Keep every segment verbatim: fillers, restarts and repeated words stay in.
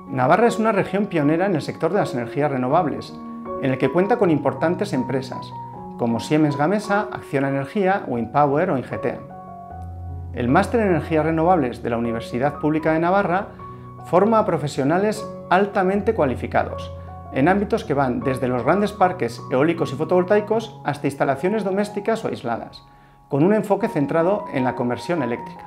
Navarra es una región pionera en el sector de las energías renovables, en el que cuenta con importantes empresas, como Siemens Gamesa, Acciona Energía, Windpower o Ingeteam. El Máster en Energías Renovables de la Universidad Pública de Navarra forma a profesionales altamente cualificados, en ámbitos que van desde los grandes parques eólicos y fotovoltaicos hasta instalaciones domésticas o aisladas, con un enfoque centrado en la conversión eléctrica.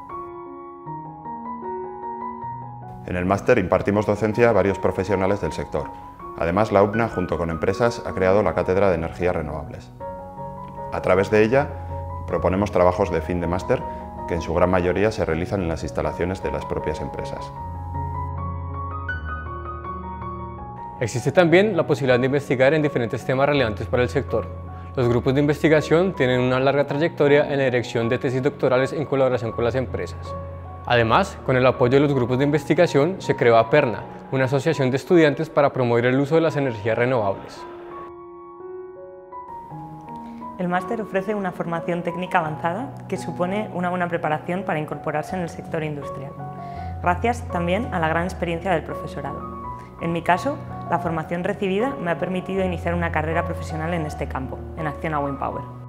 En el máster impartimos docencia a varios profesionales del sector. Además, la U P N A, junto con empresas, ha creado la Cátedra de Energías Renovables. A través de ella, proponemos trabajos de fin de máster que en su gran mayoría se realizan en las instalaciones de las propias empresas. Existe también la posibilidad de investigar en diferentes temas relevantes para el sector. Los grupos de investigación tienen una larga trayectoria en la dirección de tesis doctorales en colaboración con las empresas. Además, con el apoyo de los grupos de investigación, se creó APERNA, una asociación de estudiantes para promover el uso de las energías renovables. El máster ofrece una formación técnica avanzada que supone una buena preparación para incorporarse en el sector industrial, gracias también a la gran experiencia del profesorado. En mi caso, la formación recibida me ha permitido iniciar una carrera profesional en este campo, en Acciona Windpower.